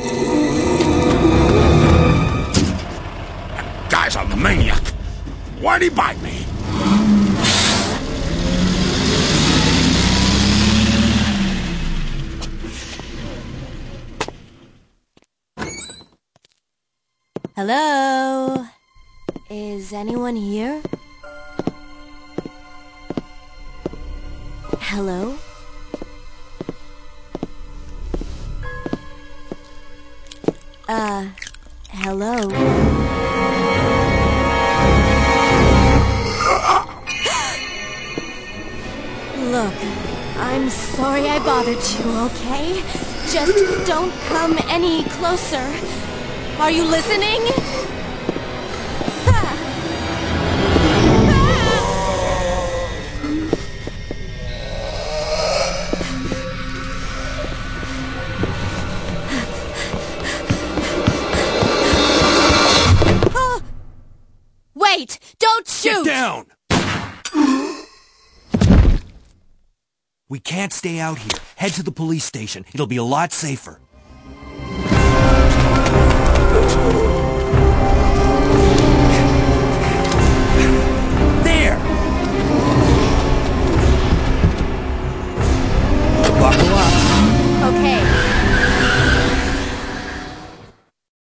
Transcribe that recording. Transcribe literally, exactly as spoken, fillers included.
That guy's a maniac. Why'd he bite me? Hello? Is anyone here? Hello? Uh, hello? Look, I'm sorry I bothered you, okay? Just don't come any closer. Are you listening? Wait! Don't shoot! Get down! We can't stay out here. Head to the police station. It'll be a lot safer.